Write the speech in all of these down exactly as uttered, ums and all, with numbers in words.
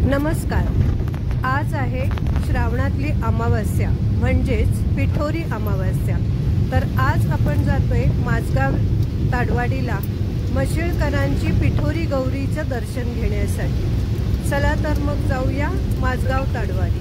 नमस्कार. आज आहे श्रावणातली अमावस्या म्हणजेच पिठोरी अमावस्या. तर आज आपण जातोय माझगाव ताडवाडीला मशिळकरांची पिठोरी गौरीचं दर्शन घेण्यासाठी. चला तर मग जाऊया माझगाव ताडवाडी.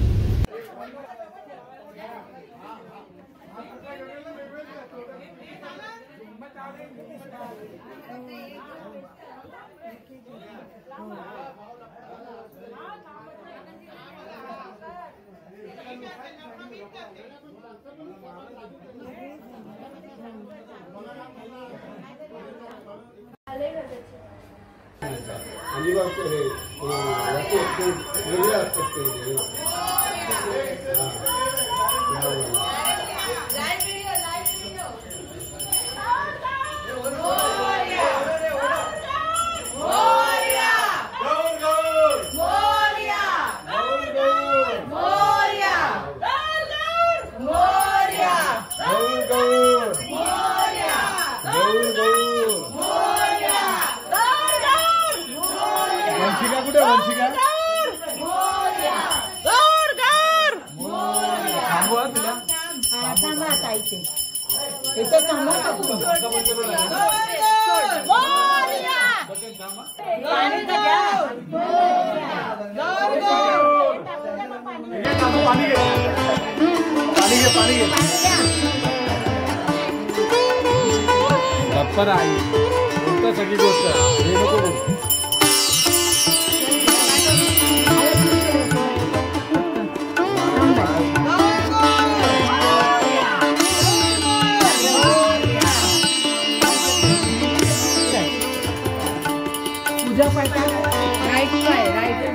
गप्पर आई कोणता सगळी गोष्ट हे नको बोलू. पूजा पाठा राईट काय राईट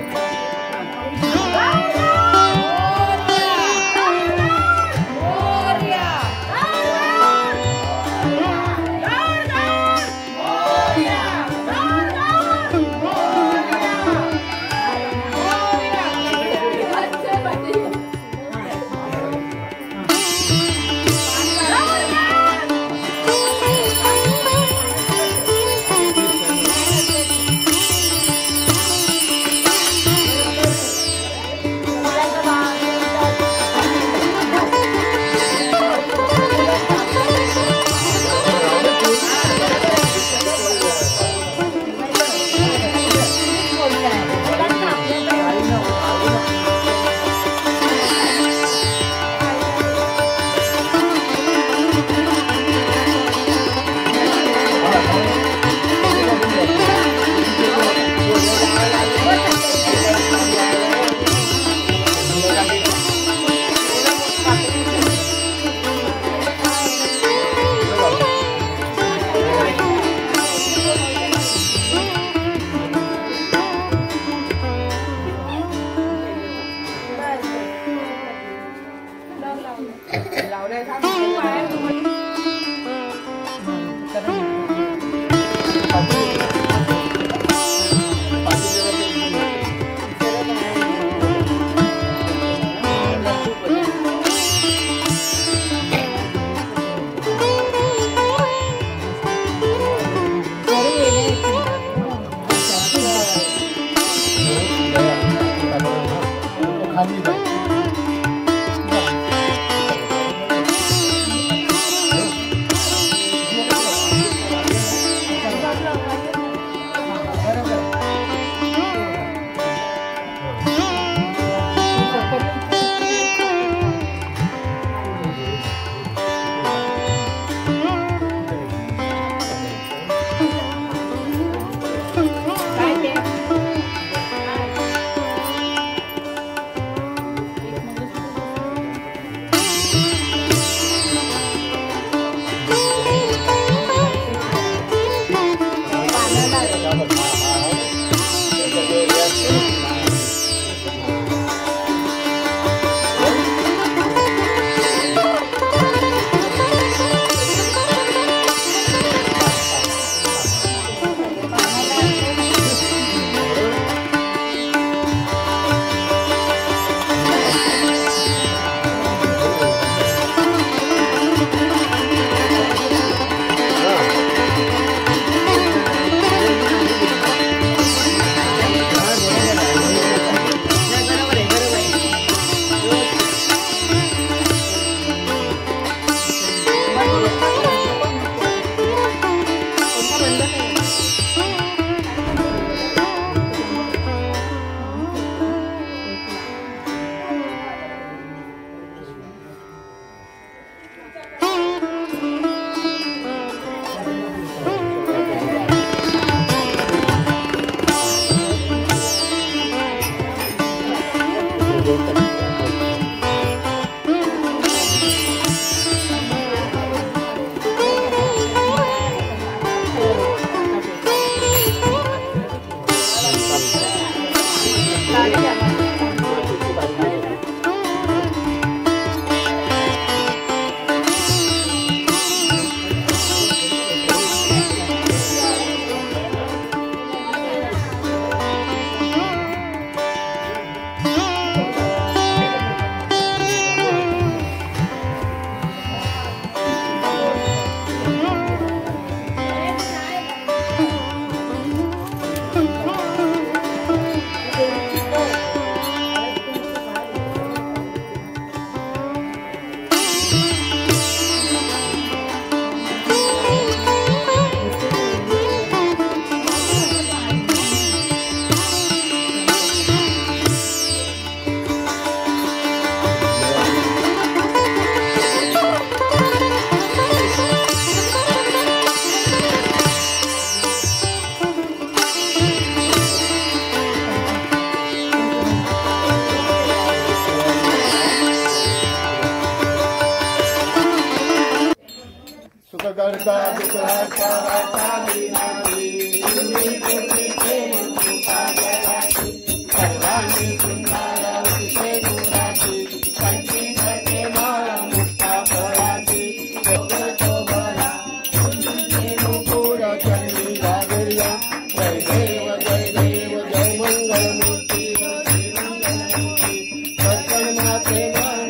करता दुःख हरता हरता विनाशी तुम्ही पूर्वीचे मनसुखा जगाची सर्वांनी सुंदर अतिशय गुणाची पंची सते माळ मुक्ता फळाची जगतो बरा मुकुड चरणी गागरिया जय देव जय देव जय मंगलमूर्ती जय मंगलमूर्ती दर्शन माते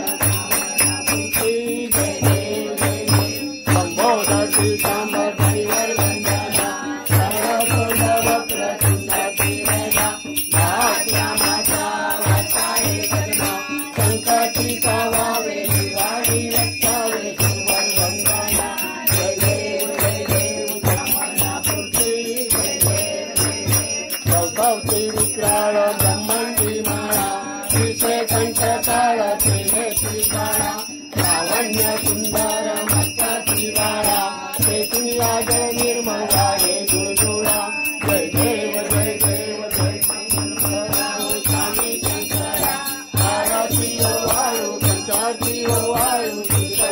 मूर्ती जय देव जय देव संबोधती सांबरती वरवंदना सर्वसुंद वक्र सुंदती वेदा भाग्यमाता वाचाये कर्मा संकटीचा वावे निवाडी रक्षावे सुवरवंदना जय देव जय देव ब्रह्मणापूर्ती जय देव जय देव सौभवती विक्राळ ब्रह्मंडी माळा श्रीशे कंठकाळ तेने श्रीकाळा लावण्य सुंदर मस्तकी बाळा तेथून जय निर्मला हे गुळगुळा जय देव जय देव जय शंकरा स्वामी शंकरा आरती वाळू पंचारती वाळू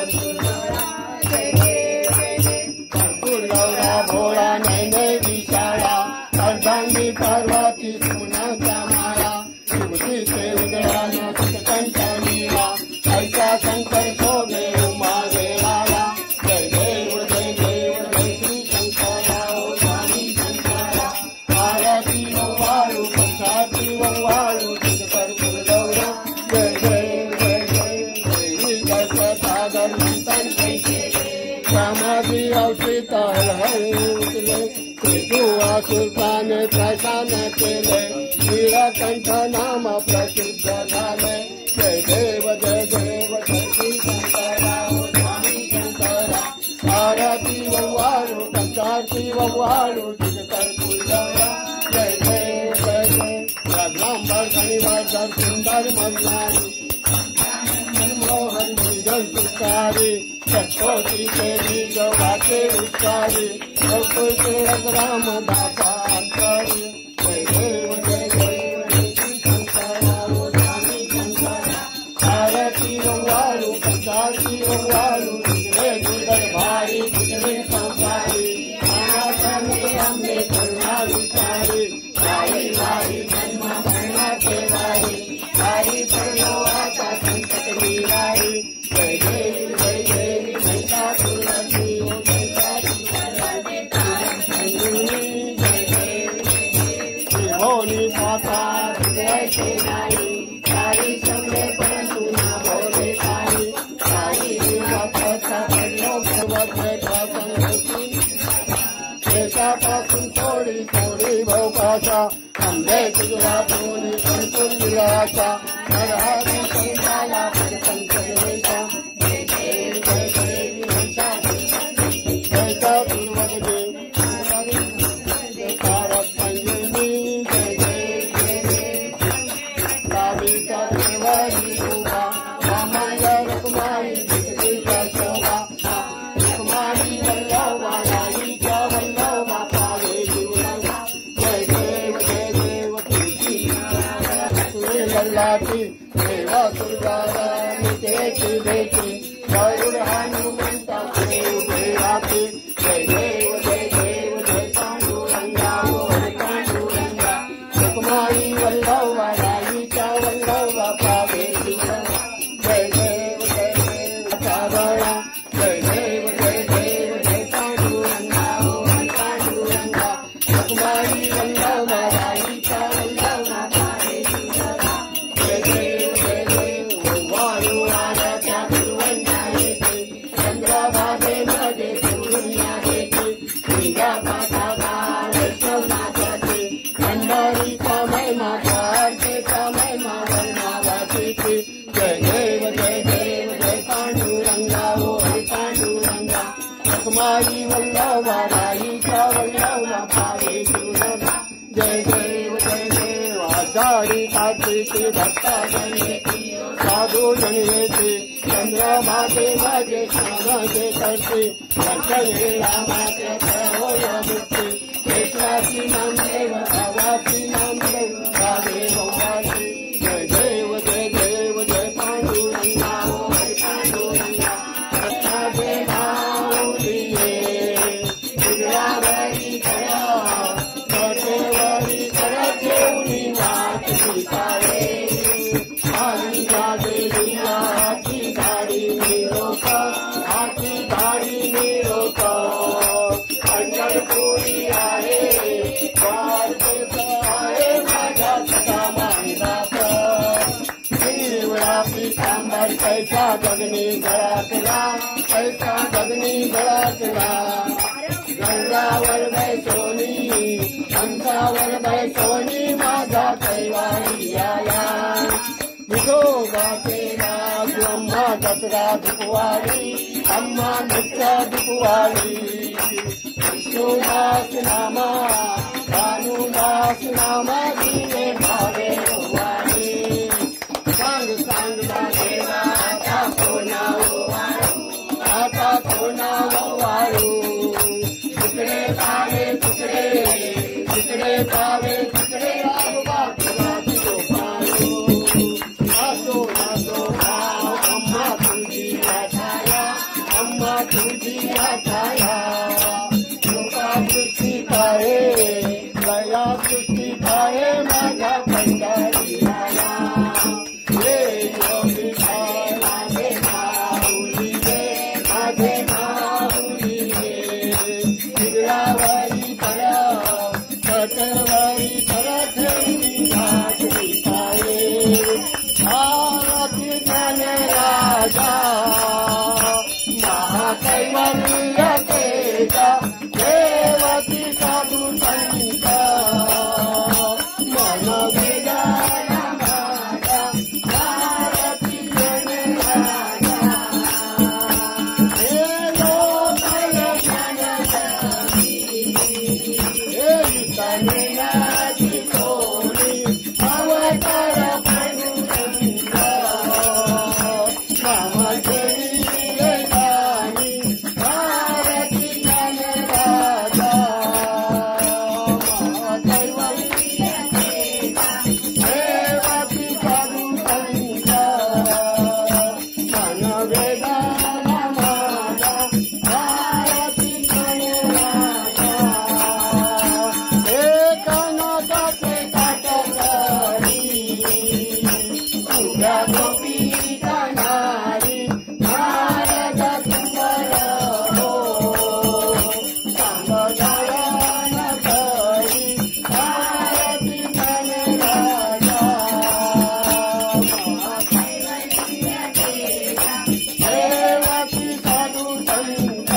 जय देव जय देव कर्पूर गौरा भोळा नैने विशाळा अर्धांगी पार्वती सुनाचा माळा शिवतीचे उदयान कंठ लीला ऐसा शंकर शोभे उमा वेळाला जय देव जय देव जय श्री शंकरा स्वामी शंकरा आरती वाळू पंचारती वाळू कर्पूर गौरा जय देव जय देव देवी जय सागर मंथन कैसे समाधी अवचिता हळहळ उठले तेजू आसुरपाने प्रशान केले नीलकंठ नाम प्रसिद्ध झाले जय देव जय देव जय श्री शंकरा स्वामी शंकरा आरती वाळू पंचारती वाळू कर्पूर गौरा जय देव जय देव रघुनांबर शनिवार सुंदर मल्हारी मनमोहन मुजल सुकारी सत्कोटी देवी गौराचे उच्चारी गोकुळचे रामदासा अंतरी जय देव जय देव जय श्री शंकरा स्वामी शंकरा आरती वाळू पंचारती वाळू तुझे गुडर भारी तुझे संसारी मानासने आंबे करुणा विचारी वारी वारी जन्म मरणाचे वारी वारी पडलो आता संकट निवारी जय देव जय देव महिषासुरमर्दिनी ओ महिषासुरमर्दिनी जय देव त्रिभुवनी माता जयचे नाही सारी शंभे परंतु ना बोले काही सारी विवापाचा पडलो सर्वत्र संगती देशापासून थोडी थोडी भोपाचा आंबे गुजरातून संतून विलासा नरहरी संताला पंच देशा जय देव जय देव जयचा पूर्वजे कारक संजीवनी जय देव जय देव कालिका देवारी शोभा रामांग कुमारी जिगदीशा शोभा कुमारी वल्लभा राईच्या वल्लभा पावे जीवनगा जय देव जय देव तुझी लल्लाची देवा सुरगारा नितेची देखी गरुड हनुमंता उभे राखी जय देव जय देव जय पांडुरंगा हरे पांडुरंगा कुमारी वल्लभा राईच्या वल्लभा पावे जीवनगा जय देव जय देव सागरा जय देव जय देव जय पांडुरंगा हरे पांडुरंगा कुमारी वल्लभा राईच्या वल्लभा पावे जीवनगा जय देव जय देव वायू आराच्या गुरुवंता येते चंद्रभागे मध्ये सूर्या येते तुझ्या पाठाला वैष्णवनाथाचे पंढरीचा महिमा भारतीचा महिमा वर्णावाचीची जय देव जय देव जय पांडुरंगा हो हरे पांडुरंगा कुमारी वल्लभा राईच्या वल्लभा पावे जीवनगा जय देव जय देव आषाढी कार्तिकी भक्ता गणेती साधू जनियेती चंद्रभागे माझे श्यामाचे करते दर्शने रामाचे होय मुक्ती कृष्णाची नामदेव भावाची नामदेव राधे भवानी जय देव जय देव जय पांडुरंगा हरे पांडुरंगा रत्नाचे भाऊलिये ऐसा गगनी गळातला ऐसा गगनी गळातला गंगावर बैसोनी हंसावर बैसोनी माझा कैवारी आला विठोबाचे राज अम्मा दसरा दुपवारी अम्मा नृत्य दुपवारी विष्णुदास नामा भानुदास नामा दिले भावे वारी सांग सांग देवा आता कोणा वारू आता कोणा वारू तुकडे पावे तुकडे तुकडे पावे तुकडे राघवा तुला तुझो पायो नाचो नाचो भाव अम्मा तुझी छाया अम्मा तुझी छाया कृपा दृष्टी पाहे दया दृष्टी पाहे माझ्या पंढरी आया हे योगी माझे माऊली रे माझे माऊली रे शिरावरी पर कटवारी पर ठेवी नाचली पाये भारती ज्ञान राजा महाकैवल्य तेजा देवती साधू संत मन वेदाया माझा भारती ज्ञान राजा हे लोकल ज्ञान हे विचारण्याची सोनी अवतार पांडुरंग नामाचेरी गाणी भारती ज्ञान राजा महाकैवल्य देवाची साधू संत मन वेदाला माझा भारती ज्ञान राजा एकानाथाचे काटकरी उद्या गोपी जाणारी महाराज सुंदर हो सांगदायन करी भारती ज्ञान राजा देवाची साधू संत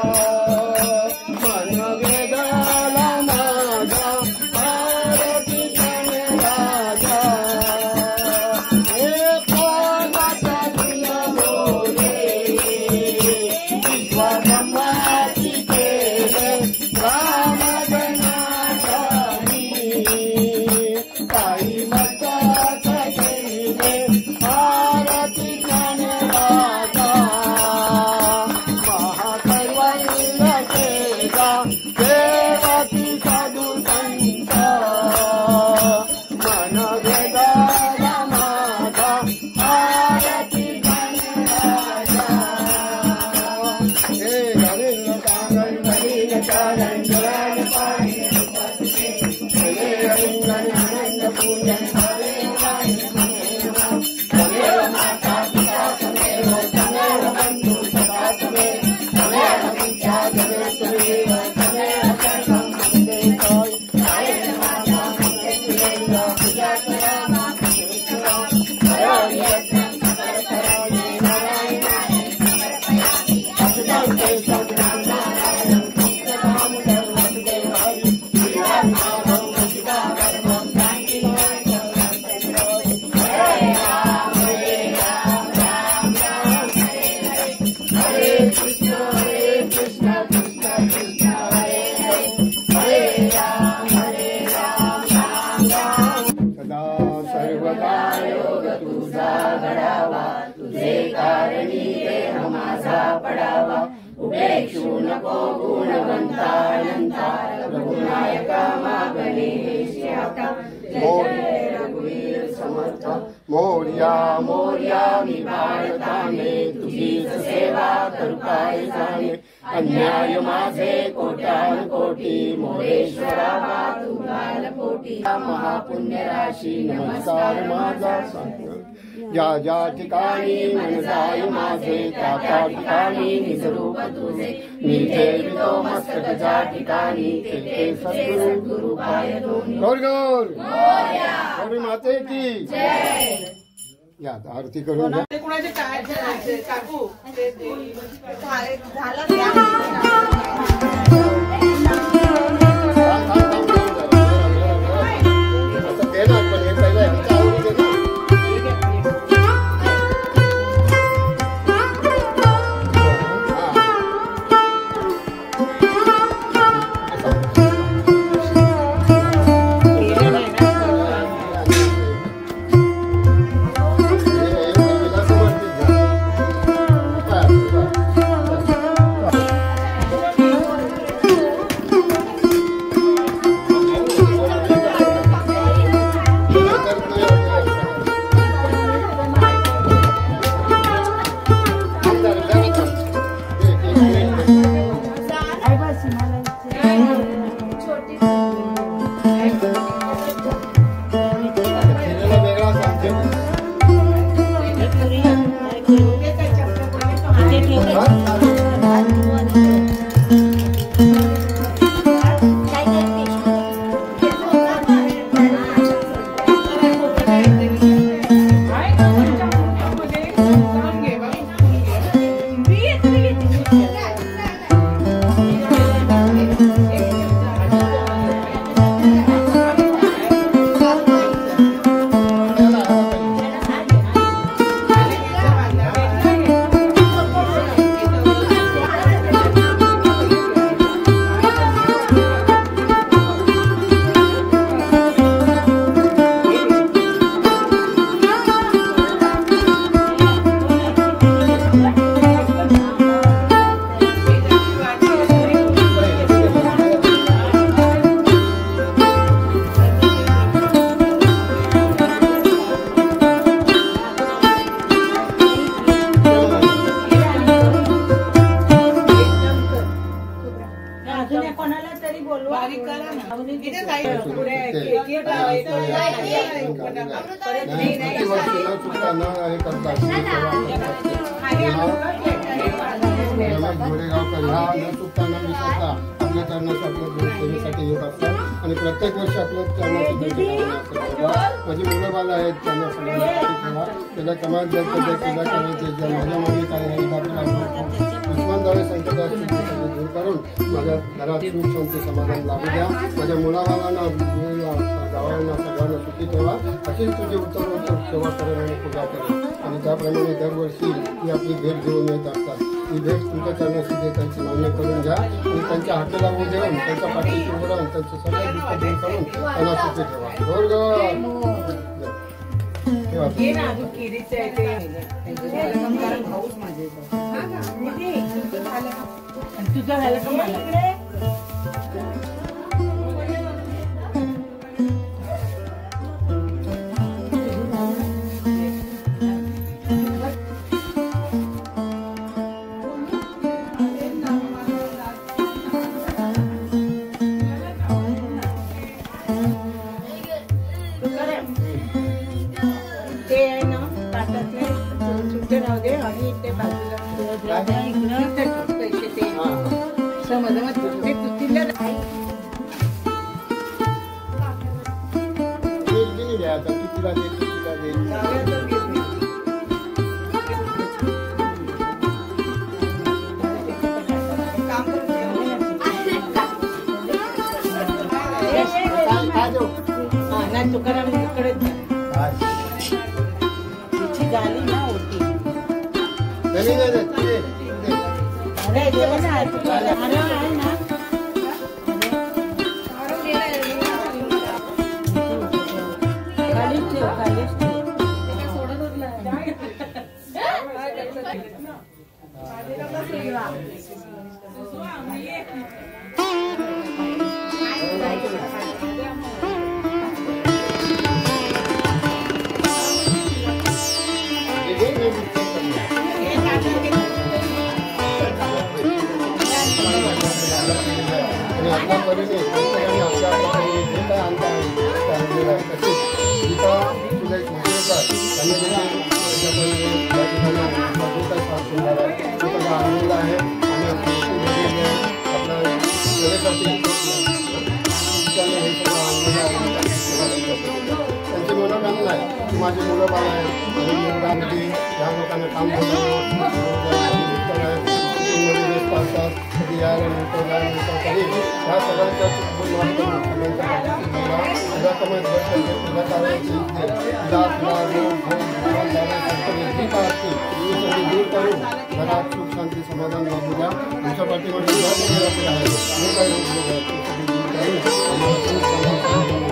मन वेदाला माझा भारती ज्ञान राजा हे पावाचा नियम रे विश्वब्रह्माची केले रामजनाधारी काही मस्ताच केले भारती ज्ञान राजा महाकैवल्य तेजा देवाची साधू संत मन वेदाला माझा भारती ज्ञान राजा हे हरिण कांगण हरिण चारण जलान पाणी हे हरिंगण आनंद पूजन हरे तमेव माता पिता तमेव तमेव बंधु सखा तमेव तमेव विद्या जगत तमेव तमेव सर्वं वन्दे तोय आयन माता मंगल पूजा करा करो यज्ञ सकल करो नारायणाय समर्पयामि अखिलं ते सद्गुणं नारायणं कृष्णदामोदरं वासुदेवहरि श्रीरामनामं शिवावरमं शान्तिनाथं हरे राम हरे राम राम राम हरे हरे हरे कृष्ण हरे कृष्ण कृष्ण कृष्ण हरे हरे हरे राम हरे राम राम राम सदा सर्वदा योग तुझा घडावा तुझे कारणी देह माझा पडावा उपेक्षू नको गुणवंता अनंता रघुनायका मागणे श्याता जय रघुवीर समर्थ मोर्या मोर्या मी भारताने तुझीच सेवा करू काय जाणे अन्याय माझे कोट्यान कोटी मोरेश्वरा तू कोटी महापुण्य राशी नमस्कार माझा सांग ज्या ज्या ठिकाणी मन जाय माझे त्या त्या ठिकाणी निजरूप तुझे मी ठेवितो मस्तक ज्या ठिकाणी ते ते सद्गुरु पाय दोन्ही गौर गौर गौरी माते की जय। या आरती करून घ्या. कोणाचे काय काकू झालं आणि प्रत्येक वर्षी आपल्या माझी मुलं बाळ आहेत त्यांना सगळ्यांना त्याला कमाल पूजा करायची माझ्या मागे काय उस्मान दावे संकटात दूर करून माझ्या घरात सुख शांती समाधान लाभू द्या. माझ्या मुलाबाळांना गावांना सगळ्यांना सुखी ठेवा. अशीच तुझी उत्तम उत्तम सेवा करेन आणि पूजा करेन. आणि त्याप्रमाणे दरवर्षी ही आपली भेट घेऊन येत असतात. ही भेट तुमच्या चरणाशी दे त्यांची मान्य करून घ्या आणि त्यांच्या हाताला ऊन देऊन त्यांच्या पाठीशी उभं राहून त्यांचं सगळं दुःख दूर करून त्यांना सुखी ठेवा. जोर ग तुझं झालं का मला ते आहे ना ताटातले सुट्टे राहू दे आणि ते बाजूला पैसे ते समज मग ते पुस्तीला कितीला दे कितीला दे नाही तुकाराम इकडेच तिची झाली ना होती अरे देवा ना तुकाराम अरे आहे ना खालीच ठेव खालीच ठेव आपल्या परीने आपल्या जे काय आणता तिथं तुला एक माहिती आनंद आहे आणि आपल्या वेळेसाठी त्यांची मनोकामना आहे की माझी मुलं बाळ आहेत आणि मुलामध्ये या लोकांना काम पाहतात कधी यायला नंतर यानंतर तरी ह्या सगळ्यांच्या तुझ्या कमाईत बसते तुझ्या कार्याची तुझा तुला जी काय असते ती सगळी दूर करून घरात सुख शांती समाधान लाभू द्या तुमच्या पाठीमध्ये ज्या आहे जे काही उद्योग आहेत ते सगळी दूर करून आम्हाला सुख समाधान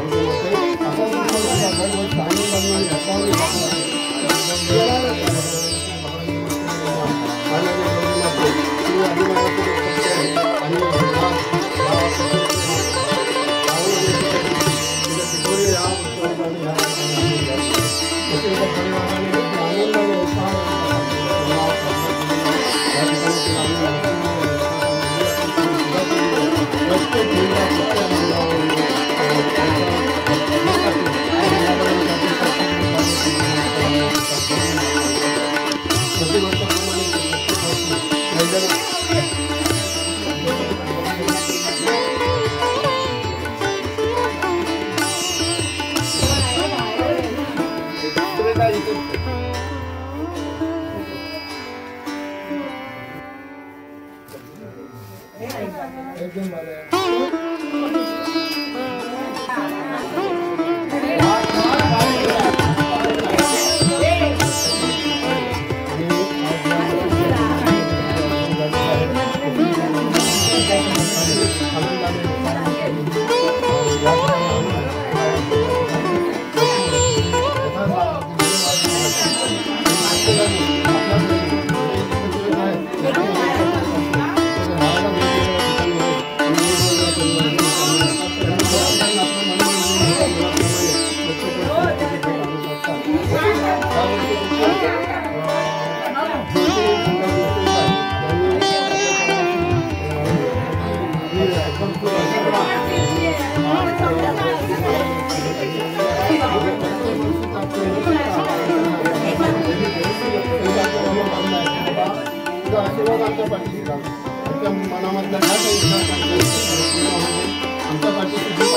आमच्या पाठीशी राहू आमच्या मनामधल्या काय काही आमच्या पाठीशी जी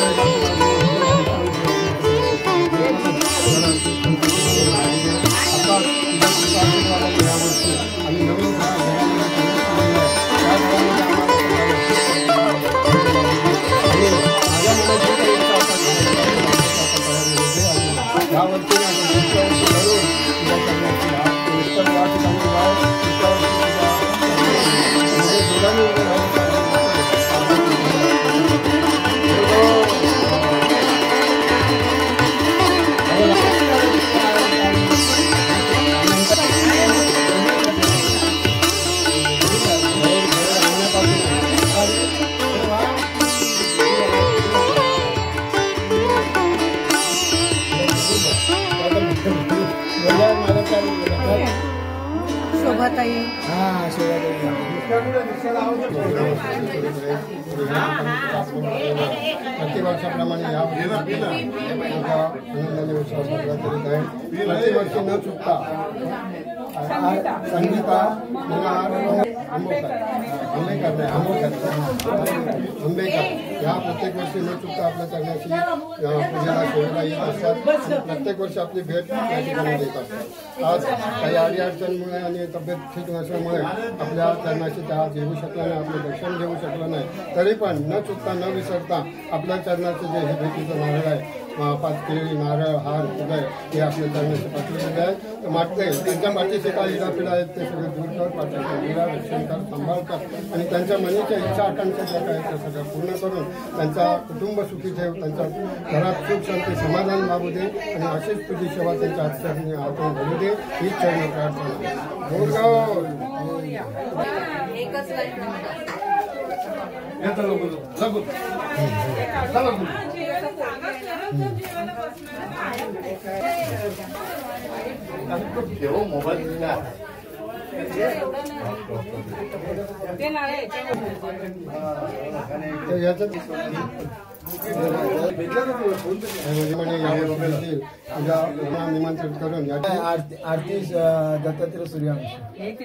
आम्ही नवीन या वर्षी शोभाताई हां शोभाताई प्रतिवर्षाप्रमाणे या आनंदाने उत्सव साजरा करीत आहे प्रतिवर्षी न चुकता संगीता आंबेकर आंबेकर या प्रत्येक वर्षी न चुकता आपल्या चरणाशी पूजेला सेवेला येत असतात प्रत्येक वर्षी आपली भेट या ठिकाणी देत असतात आज काही अडीअडचणीमुळे आणि तब्येत ठीक नसल्यामुळे आपल्या चरणाशी त्या घेऊ शकला नाही आपलं दर्शन घेऊ शकलं नाही तरी पण न चुकता न विसरता आपल्या चरणाचं जे हे भेटीचं नारळ आहे पाच केळी नारळ हार फुगे हे आपल्या चरणाशी पाठवलेले आहेत मागते त्यांच्या पाठीशी काही इडापिडा आहेत ते सगळे दूर कर पाठवतात विरा रक्षण कर सांभाळतात आणि त्यांच्या मनाच्या इच्छा आकांक्षा ज्या काय त्या सगळ्या पूर्ण करून त्यांचा कुटुंब सुखी ठेव त्यांच्या घरात सुख शांती समाधान लाभू दे आणि अशीच तुझी सेवा त्यांच्या हातच्याने हातून घडू दे हीच चरण प्रार्थना गोरगाव मोबाईल याच्यात म्हणजे म्हणे यावर्षी देखील तुझ्या लग्नाला निमंत्रित करून या आरती आरती दत्तात्रय सूर्यवंशी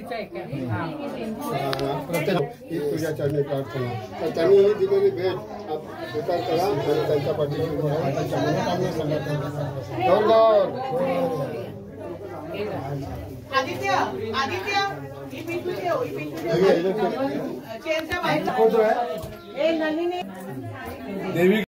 प्रत्येक ही तुझ्या चरणी प्रार्थना. तर त्यांनी ही दिलेली भेट आप- स्वीकार करा आणि त्यांच्या पाठीशी उभं राहा. त्यांच्या मनोकामना सांगा. जोरदार. आदित्य आदित्य ही पिशवी ठेव ही पिशवी हे- हे- हे- चेअरच्या बाहेर फोटो आहे ए नलिनी देवी